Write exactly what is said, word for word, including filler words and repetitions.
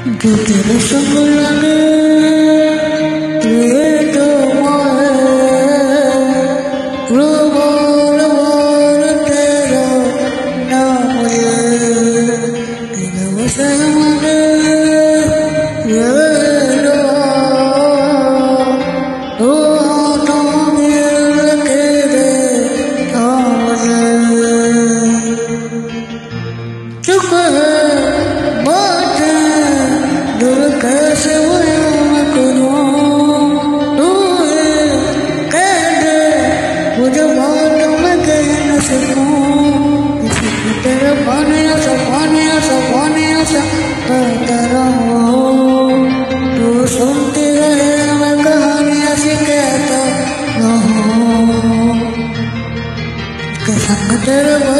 जो तेरे संग लगे ये तो मैं रोबार बार तेरा नाम है तेरा वसन मगे ये लो ओ नाम ये तेरे नाम है चुप है कैसे मैं करूं तू कह दे मुझे बात मैं कह न सकूं किसी को तेरा पाने ऐसा पाने ऐसा पाने ऐसा कहता रहूं तू सुनती रहे मैं कहानी ऐसी कहता रहूं के संग तेरे